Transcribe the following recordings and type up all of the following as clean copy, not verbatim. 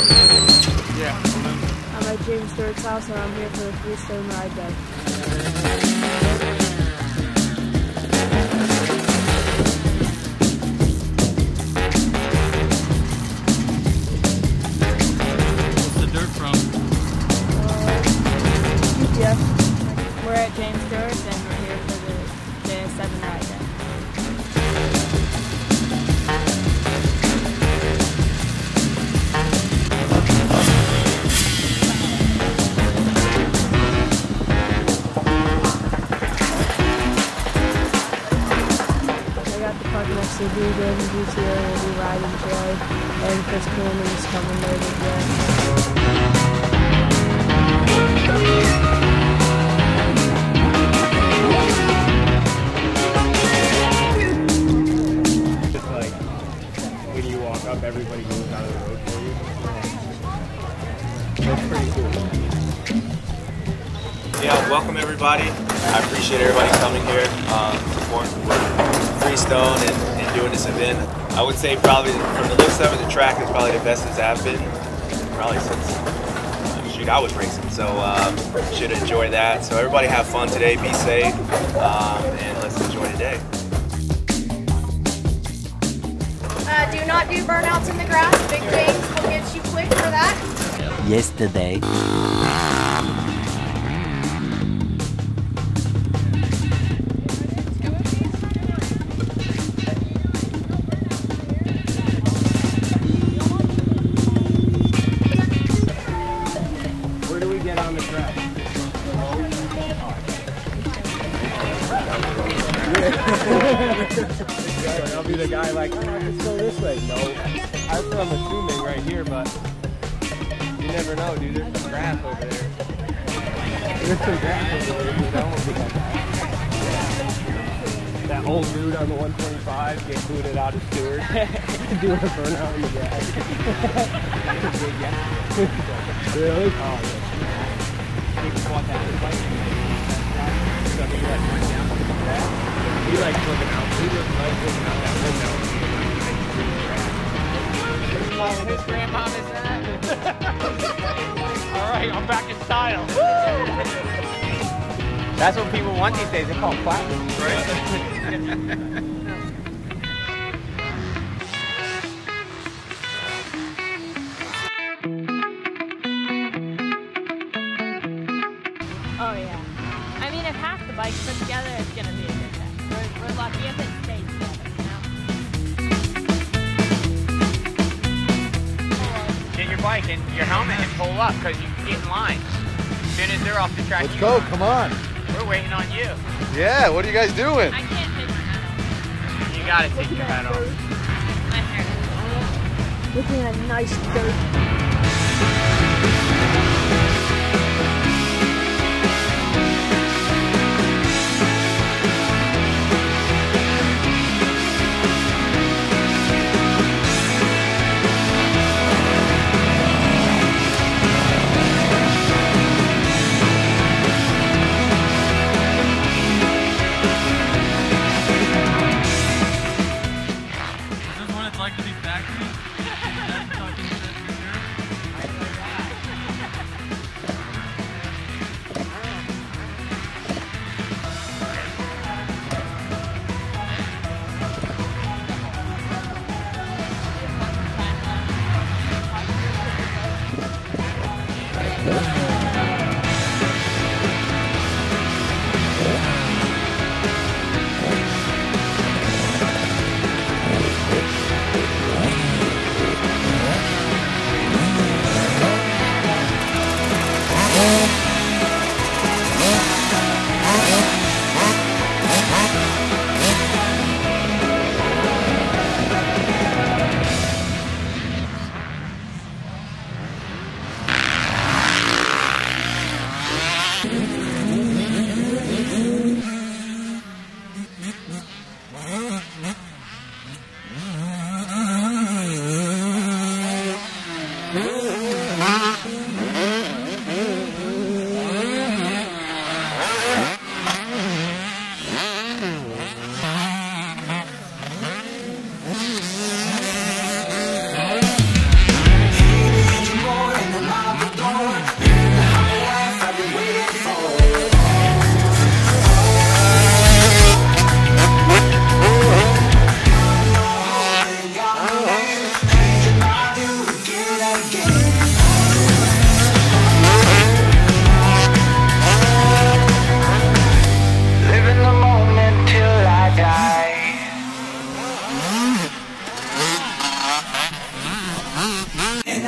Yeah. I'm at James Stewart's house and I'm here for the Freestone ride day. What's the dirt from? Yeah. We're at James Stewart and we're here for the JS7 ride day. Next to Deegan, GTO will be riding Jay, and Chris Coolman's coming later today. It's like when you walk up, everybody goes out of the road for you. That's pretty cool. Yeah, welcome everybody. I appreciate everybody coming here, supporting Freestone and doing this event. I would say probably from the looks of it, the track is probably the best it's have been, probably since shoot, I was racing. So should enjoy that. So everybody have fun today, be safe, and let's enjoy the day. Do not do burnouts in the grass. Big James will get you quick for that. Yesterday. Where do we get on the track? I'll be the guy like, oh, let's go this way. No, that's what I'm assuming right here, but you never know, dude. There's some grass over there. There's some grass over there, dude. That won't be that bad. That old dude on the 125 get booted out of Stewart. Doing a burnout in the grass. Really? Oh, yeah. He like looking out. He looks like looking out that window. Whose grandma is that? All right, I'm back in style. That's what people want these days. They call it platinum. Right. Oh yeah. I mean, if half the bikes put together, it's gonna be a good day. We're lucky if it stays together, you know? Get your bike and your helmet and pull up because you can get in line. As soon as they're off the track, Let's go, come on. We're waiting on you. Yeah, what are you guys doing? I can't take my hat off. You gotta take your hat off. My hair. Looking at nice dirt.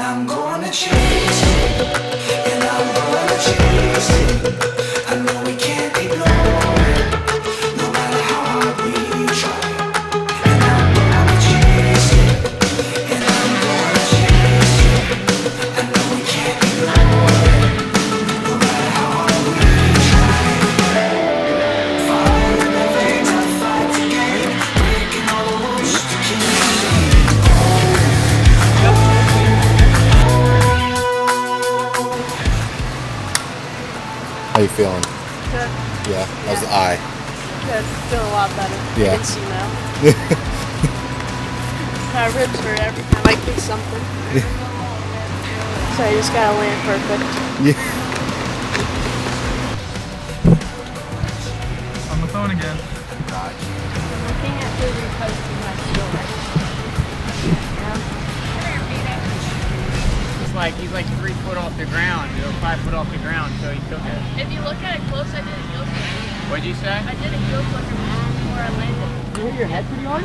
I'm gonna chase it, and I'm gonna chase it. I know we can't ignore it, no matter how hard we try. And I'm gonna chase it, and I'm gonna chase it. I know we can't ignore it, no matter how hard we try. Fighting the things I fight to gain, breaking all the rules to keep me sane. How you feeling? Good. Yeah. How's the eye? Good. Feel a lot better. Yeah. I can see now. My ribs hurt every time I kick something. So I just gotta land perfect. Yeah. On the phone again. Looking at the reposting my story. He's like 3 foot off the ground, 5 foot off the ground, so he took it. If you look at it close, I did a heel flip. What'd you say? I did a heel flip before I landed. You hit your head pretty hard?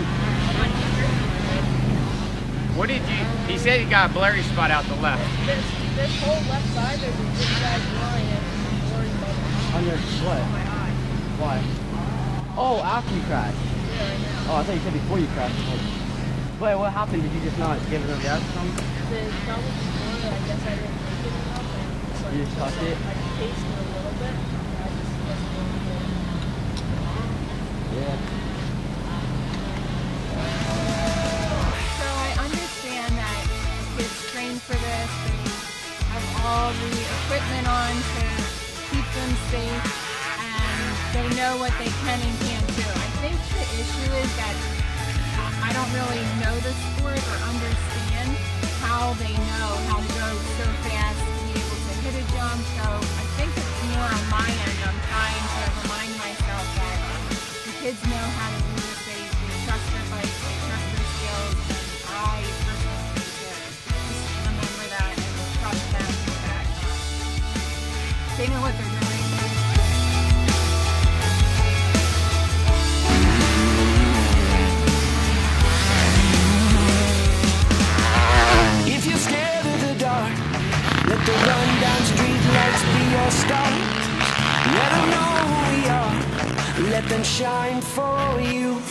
What did you? He said he got a blurry spot out the left. This whole left side, there's a zigzag line and blurry bubble. On your what? My eye. Why? Oh, after you crashed. Yeah, right now. Oh, I thought you said before you crashed. Wait, what happened? Did you just not give it enough gas or something? The trouble before that, I guess I didn't make it enough. And so You just tucked it? I paced it a little bit. I just wasn't going for it. Yeah. So I understand that kids train for this. They have all the equipment on to keep them safe, and they know what they can and can't do. I think the issue is that I don't really know the sport or understand how they know how to go so fast to be able to hit a jump. So I think it's more on my end. I'm trying to remind myself that the kids know how to do this. They trust their bikes, they trust their skills, and I personally need to just remember that and trust them that they know what they're doing. If you're scared of the dark, let the run-down street lights be your start. Let them know who we are, let them shine for you.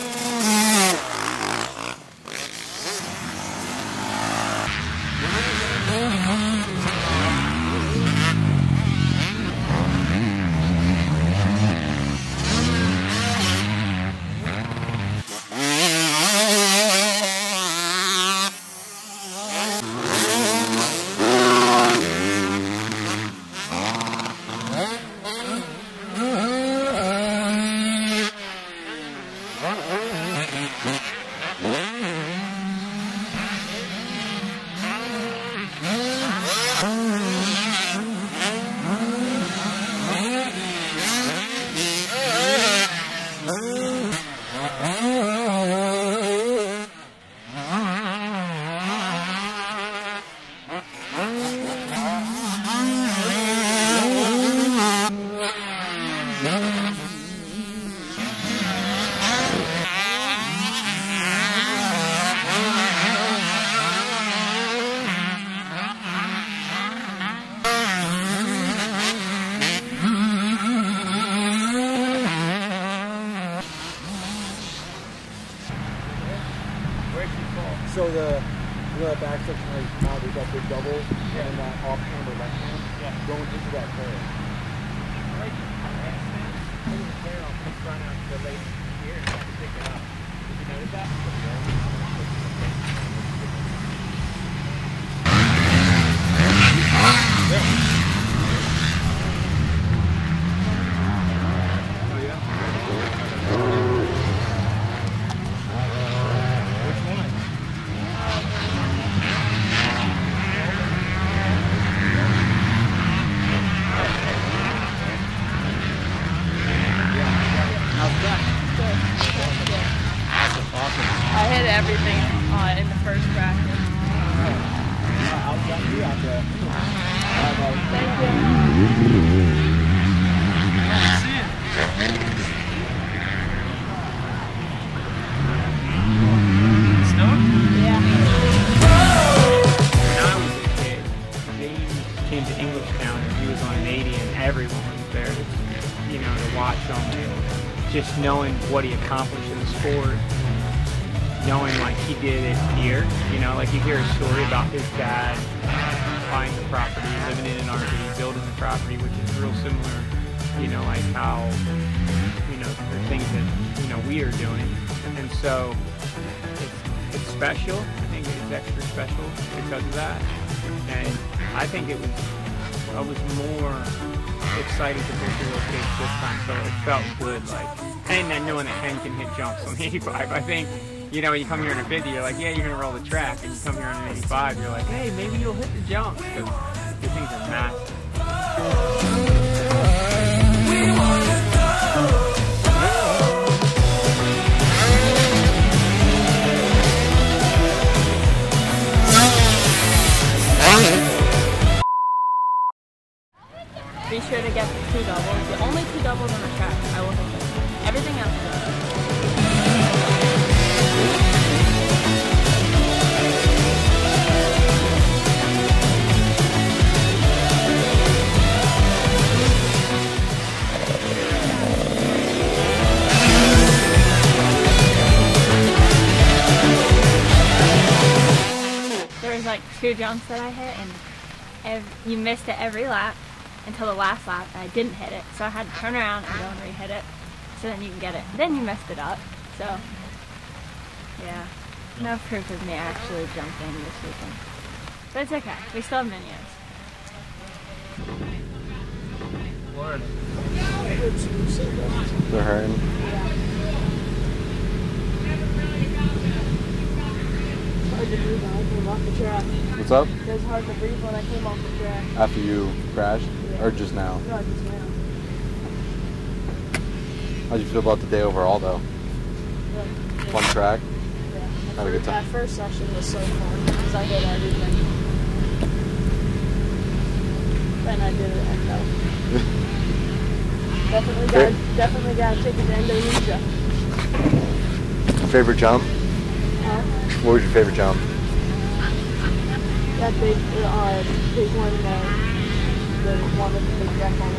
So the backside kind of now there's that big double and that off hand or left hand going into that curve. Like, I was there on the front of the lady here and tried to pick it up. Did you notice that? I hit everything in the first practice. I'll get you out there. Thank you. Now just knowing what he accomplished in the sport, knowing like he did it here, you know, like you hear a story about his dad buying the property, living in an RV, building the property, which is real similar, you know, like how, you know, the things that, you know, we are doing. And so it's special. I think it's extra special because of that. And I think I was more excited to push those kids this time, so it felt good, like, and then knowing that Haiden can hit jumps on the 85. I think, you know, when you come here in a 50, you're like, yeah, you're gonna roll the track, and you come here on an 85, you're like, hey, maybe you'll hit the jumps, because these things are massive. Be sure to get the 2 doubles. The only 2 doubles on the track, I will hit them. Everything else is There was like 2 jumps that I hit, and you missed it every lap until the last lap, and I didn't hit it, so I had to turn around and go and re-hit it, so then you can get it. Then you messed it up, so yeah, no proof of me actually jumping this weekend, but it's okay. We still have minions. They're hurting. Hard to breathe when I came off the track. What's up? It was hard to breathe when I came off the track. After you crashed? Yeah. Or just now? No, just now. How'd you feel about the day overall, though? Yeah. Fun track? Yeah. Had a good time. That first session was so fun because I did everything. Then I did it echo. definitely gotta take it to Indonesia. Favorite jump? Huh? What was your favorite jump? That big one, the one with the big deck on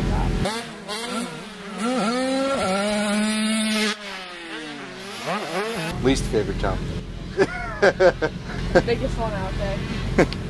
the top. Least favorite jump? Biggest one out there.